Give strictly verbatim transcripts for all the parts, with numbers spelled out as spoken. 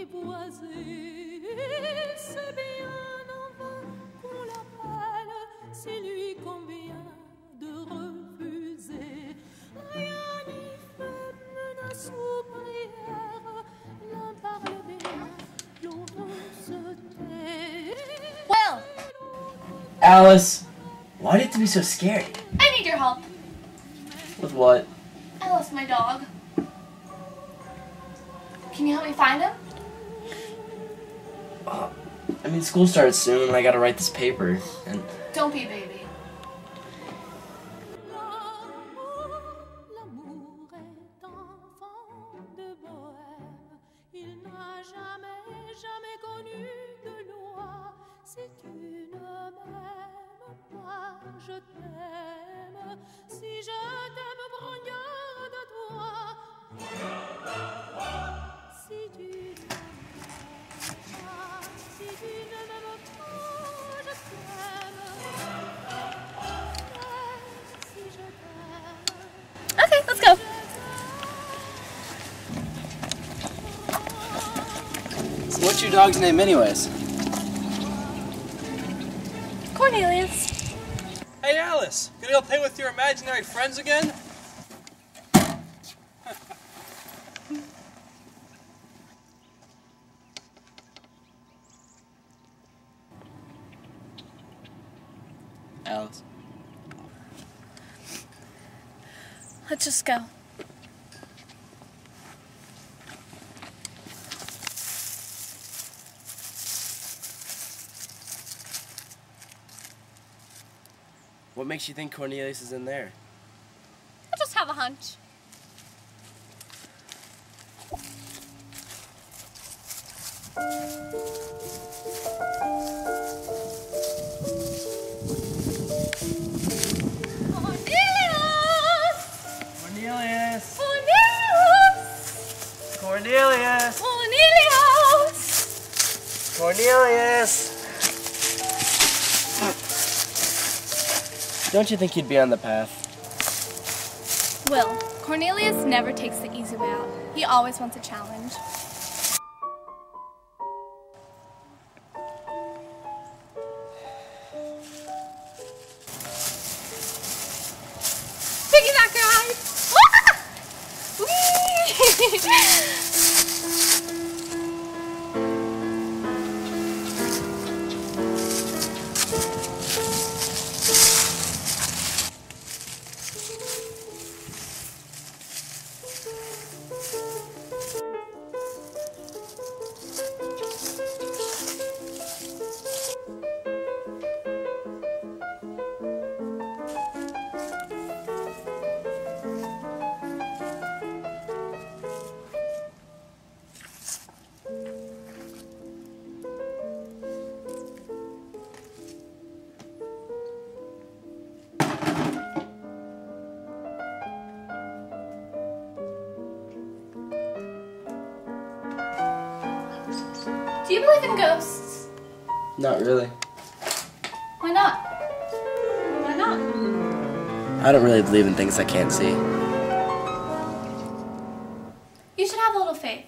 apprivoisé. C'est bien en vain qu'on l'appelle, si lui convient de refuser. Rien n'y fait, menace ou prière, l'un parle bien, l'autre se tait. Will! Alice, why do you have to be so scary? I need your help. With what? I lost my dog. Can you help me find him? Uh, I mean, school starts soon and I gotta write this paper, and... Don't be a baby. L'amour est enfant de bohème, il n'a jamais, jamais connu de loi. Si tu ne m'aimes pas, je t'aime. Si je t'aime, brognard de toi. Si tu ne m'aimes pas, si tu ne m'aimes pas, je t'aime. Si je t'aime. Okay, let's go. So what's your dog's name anyways? Cornelius. Hey Alice, gonna go play with your imaginary friends again? Alice. Let's just go. What makes you think Cornelius is in there? I just have a hunch. Cornelius! Cornelius! Cornelius! Cornelius! Cornelius! Don't you think you'd be on the path? Will, Cornelius never takes the easy way out. He always wants a challenge. Piggyback ride! Ah! Whee! Do you believe in ghosts? Not really. Why not? Why not? I don't really believe in things I can't see. You should have a little faith.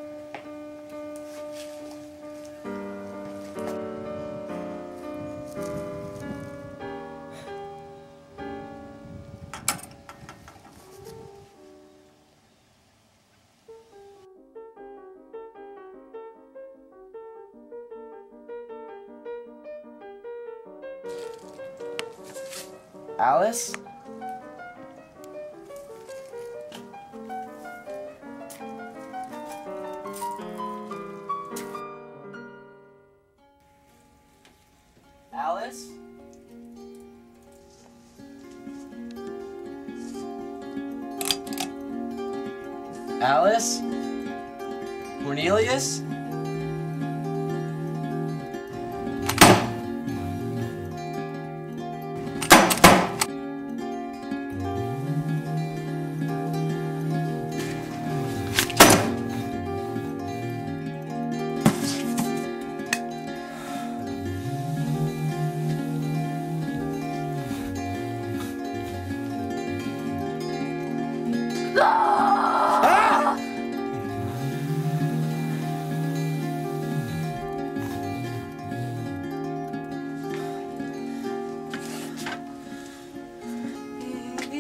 Alice? Alice? Alice? Cornelius?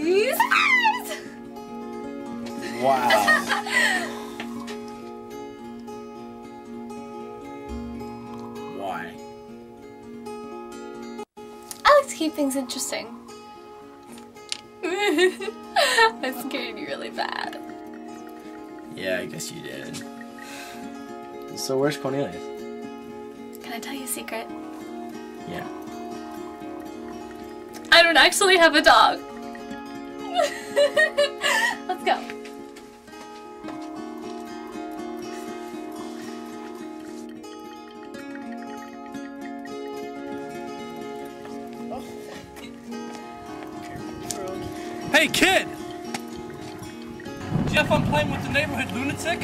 Surprise! Wow. Why? I like to keep things interesting. I scared you really bad. Yeah, I guess you did. So where's Cornelius? Can I tell you a secret? Yeah. I don't actually have a dog. Let's go. Hey, kid! Did you have fun playing with the neighborhood lunatic?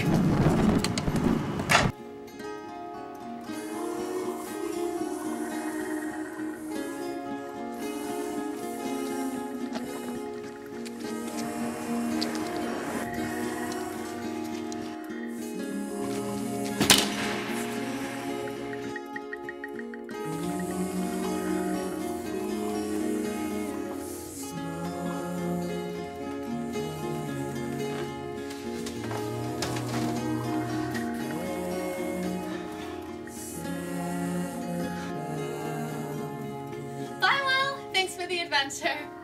Bye, Will. Thanks for the adventure.